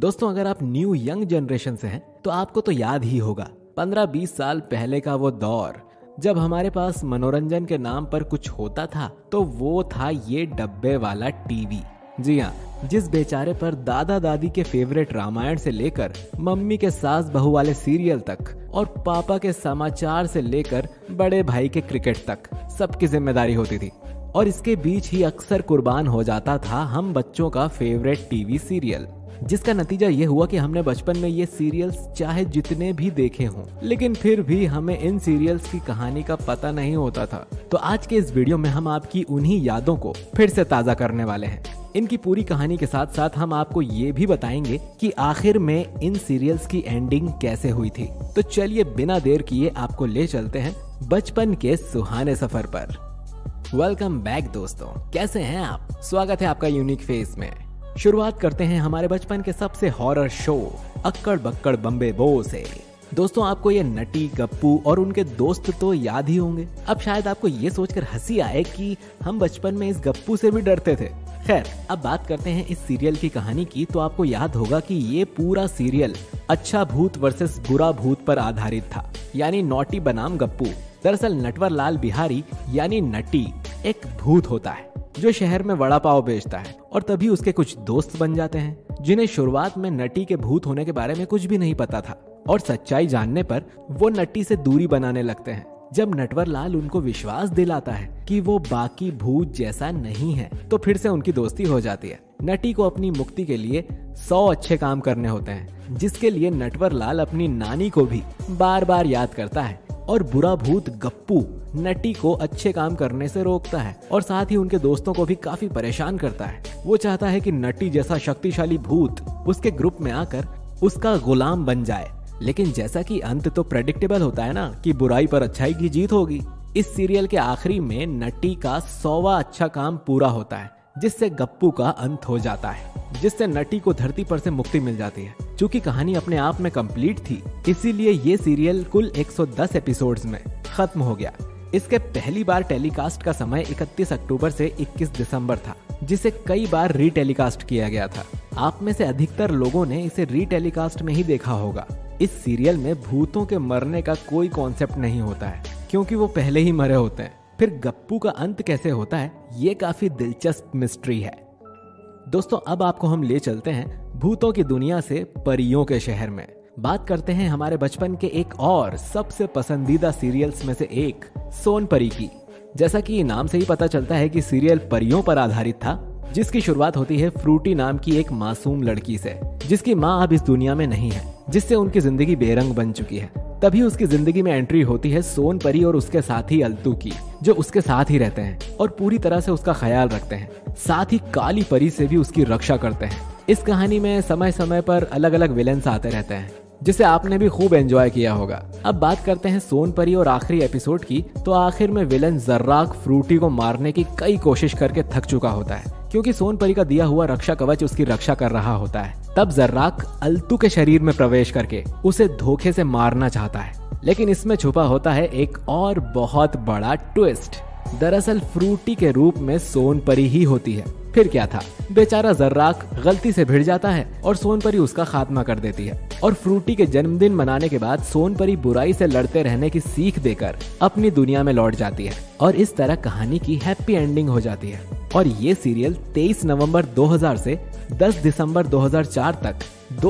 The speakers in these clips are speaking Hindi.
दोस्तों अगर आप न्यू यंग जनरेशन से हैं तो आपको तो याद ही होगा 15-20 साल पहले का वो दौर जब हमारे पास मनोरंजन के नाम पर कुछ होता था तो वो था ये डब्बे वाला टीवी। जी हाँ, जिस बेचारे पर दादा दादी के फेवरेट रामायण से लेकर मम्मी के सास बहू वाले सीरियल तक और पापा के समाचार से लेकर बड़े भाई के क्रिकेट तक सबकी जिम्मेदारी होती थी। और इसके बीच ही अक्सर कुर्बान हो जाता था हम बच्चों का फेवरेट टीवी सीरियल, जिसका नतीजा ये हुआ कि हमने बचपन में ये सीरियल्स चाहे जितने भी देखे हों लेकिन फिर भी हमें इन सीरियल्स की कहानी का पता नहीं होता था। तो आज के इस वीडियो में हम आपकी उन्हीं यादों को फिर से ताज़ा करने वाले हैं। इनकी पूरी कहानी के साथ साथ हम आपको ये भी बताएंगे कि आखिर में इन सीरियल्स की एंडिंग कैसे हुई थी। तो चलिए बिना देर किए आपको ले चलते हैं बचपन के सुहाने सफर पर। वेलकम बैक दोस्तों, कैसे हैं आप? स्वागत है आपका यूनिक फेस में। शुरुआत करते हैं हमारे बचपन के सबसे हॉरर शो अक्कड़ बक्कड़ बम्बे बो से। दोस्तों आपको ये नटी, गप्पू और उनके दोस्त तो याद ही होंगे। अब शायद आपको ये सोचकर हंसी आए कि हम बचपन में इस गप्पू से भी डरते थे। खैर, अब बात करते हैं इस सीरियल की कहानी की। तो आपको याद होगा कि ये पूरा सीरियल अच्छा भूत वर्सेस बुरा भूत पर आधारित था, यानी नॉटी बनाम गप्पू। दरअसल नटवर लाल बिहारी यानी नटी एक भूत होता है जो शहर में वड़ा पाव बेचता है और तभी उसके कुछ दोस्त बन जाते हैं जिन्हें शुरुआत में नटी के भूत होने के बारे में कुछ भी नहीं पता था और सच्चाई जानने पर वो नटी से दूरी बनाने लगते हैं। जब नटवर लाल उनको विश्वास दिलाता है कि वो बाकी भूत जैसा नहीं है तो फिर से उनकी दोस्ती हो जाती है। नटी को अपनी मुक्ति के लिए 100 अच्छे काम करने होते हैं, जिसके लिए नटवर लाल अपनी नानी को भी बार बार याद करता है और बुरा भूत गप्पू नटी को अच्छे काम करने से रोकता है और साथ ही उनके दोस्तों को भी काफी परेशान करता है। वो चाहता है कि नटी जैसा शक्तिशाली भूत उसके ग्रुप में आकर उसका गुलाम बन जाए, लेकिन जैसा कि अंत तो प्रेडिक्टेबल होता है ना कि बुराई पर अच्छाई की जीत होगी। इस सीरियल के आखिरी में नटी का 100वां अच्छा काम पूरा होता है, जिससे गप्पू का अंत हो जाता है, जिससे नटी को धरती पर से मुक्ति मिल जाती है। चूंकि कहानी अपने आप में कंप्लीट थी, इसीलिए ये सीरियल कुल 110 एपिसोड्स में खत्म हो गया। इसके पहली बार टेलीकास्ट का समय 31 अक्टूबर से 21 दिसंबर था, जिसे कई बार रीटेलीकास्ट किया गया था। आप में से अधिकतर लोगों ने इसे रीटेलीकास्ट में ही देखा होगा। इस सीरियल में भूतों के मरने का कोई कॉन्सेप्ट नहीं होता है, क्योंकि वो पहले ही मरे होते हैं। फिर गप्पू का अंत कैसे होता है, ये काफी दिलचस्प मिस्ट्री है। दोस्तों अब आपको हम ले चलते हैं भूतों की दुनिया से परियों के शहर में। बात करते हैं हमारे बचपन के एक और सबसे पसंदीदा सीरियल्स में से एक, सोनपरी की। जैसा कि नाम से ही पता चलता है कि सीरियल परियों पर आधारित था, जिसकी शुरुआत होती है फ्रूटी नाम की एक मासूम लड़की से, जिसकी माँ अब इस दुनिया में नहीं है, जिससे उनकी जिंदगी बेरंग बन चुकी है। तभी उसकी जिंदगी में एंट्री होती है सोनपरी और उसके साथी अल्तू की, जो उसके साथ ही रहते हैं और पूरी तरह से उसका ख्याल रखते हैं। साथ ही काली परी से भी उसकी रक्षा करते हैं। इस कहानी में समय समय पर अलग अलग विलेंस आते रहते हैं, जिसे आपने भी खूब एंजॉय किया होगा। अब बात करते हैं सोनपरी और आखिरी एपिसोड की। तो आखिर में विलेन जर्राक फ्रूटी को मारने की कई कोशिश करके थक चुका होता है, क्योंकि सोनपरी का दिया हुआ रक्षा कवच उसकी रक्षा कर रहा होता है। तब जर्राक अल्तू के शरीर में प्रवेश करके उसे धोखे से मारना चाहता है, लेकिन इसमें छुपा होता है एक और बहुत बड़ा ट्विस्ट। दरअसल फ्रूटी के रूप में सोनपरी ही होती है। फिर क्या था, बेचारा जर्राक गलती से भिड़ जाता है और सोनपरी उसका खात्मा कर देती है। और फ्रूटी के जन्मदिन मनाने के बाद सोनपरी बुराई से लड़ते रहने की सीख देकर अपनी दुनिया में लौट जाती है और इस तरह कहानी की हैप्पी एंडिंग हो जाती है। और ये सीरियल 23 नवंबर 2000 से 10 दिसंबर 2004 तक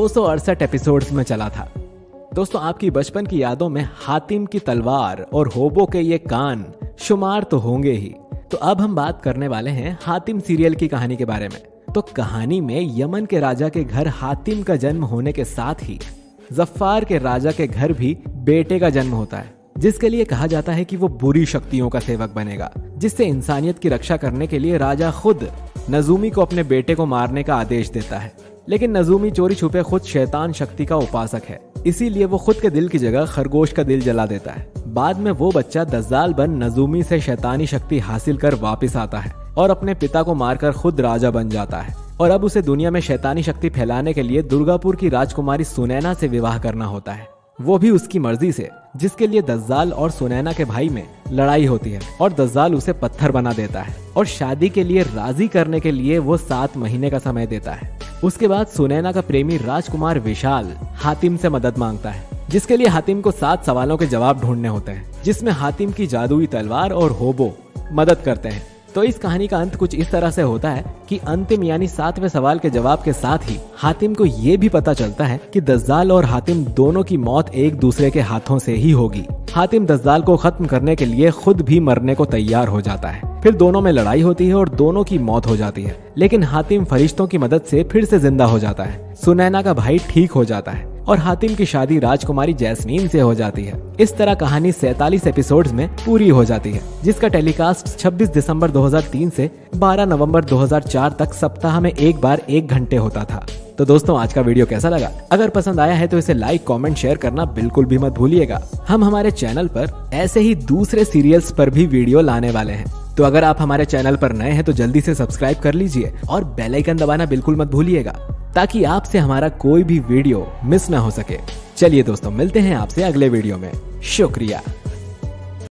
268 एपिसोड्स में चला था। दोस्तों आपकी बचपन की यादों में हातिम की तलवार और होबो के ये कान शुमार तो होंगे ही। तो अब हम बात करने वाले हैं हातिम सीरियल की कहानी के बारे में। तो कहानी में यमन के राजा के घर हातिम का जन्म होने के साथ ही जफ्फार के राजा के घर भी बेटे का जन्म होता है, जिसके लिए कहा जाता है कि वो बुरी शक्तियों का सेवक बनेगा, जिससे इंसानियत की रक्षा करने के लिए राजा खुद नजूमी को अपने बेटे को मारने का आदेश देता है। लेकिन नजूमी चोरी छुपे खुद शैतान शक्ति का उपासक है, इसीलिए वो खुद के दिल की जगह खरगोश का दिल जला देता है। बाद में वो बच्चा दज्जाल बन नजूमी से शैतानी शक्ति हासिल कर वापस आता है और अपने पिता को मारकर खुद राजा बन जाता है। और अब उसे दुनिया में शैतानी शक्ति फैलाने के लिए दुर्गापुर की राजकुमारी सुनैना से विवाह करना होता है, वो भी उसकी मर्जी से, जिसके लिए दज्जाल और सुनैना के भाई में लड़ाई होती है और दज्जाल उसे पत्थर बना देता है और शादी के लिए राजी करने के लिए वो 7 महीने का समय देता है। उसके बाद सुनैना का प्रेमी राजकुमार विशाल हातिम से मदद मांगता है, जिसके लिए हातिम को 7 सवालों के जवाब ढूंढने होते हैं, जिसमें हातिम की जादुई तलवार और होबो मदद करते हैं। तो इस कहानी का अंत कुछ इस तरह से होता है कि अंतिम यानी 7वें सवाल के जवाब के साथ ही हातिम को ये भी पता चलता है कि दज्जाल और हातिम दोनों की मौत एक दूसरे के हाथों से ही होगी। हातिम दज्जाल को खत्म करने के लिए खुद भी मरने को तैयार हो जाता है। फिर दोनों में लड़ाई होती है और दोनों की मौत हो जाती है, लेकिन हातिम फरिश्तों की मदद से फिर से जिंदा हो जाता है। सुनैना का भाई ठीक हो जाता है और हातिम की शादी राजकुमारी जैस्मीन से हो जाती है। इस तरह कहानी 47 एपिसोड्स में पूरी हो जाती है, जिसका टेलीकास्ट 26 दिसंबर 2003 से 12 नवंबर 2004 तक सप्ताह में एक बार 1 घंटे होता था। तो दोस्तों, आज का वीडियो कैसा लगा? अगर पसंद आया है तो इसे लाइक, कमेंट, शेयर करना बिल्कुल भी मत भूलिएगा। हम हमारे चैनल पर ऐसे ही दूसरे सीरियल्स पर भी वीडियो लाने वाले हैं, तो अगर आप हमारे चैनल पर नए हैं तो जल्दी से सब्सक्राइब कर लीजिए और बेल आइकन दबाना बिल्कुल मत भूलिएगा, ताकि आपसे हमारा कोई भी वीडियो मिस ना हो सके। चलिए दोस्तों, मिलते हैं आपसे अगले वीडियो में। शुक्रिया।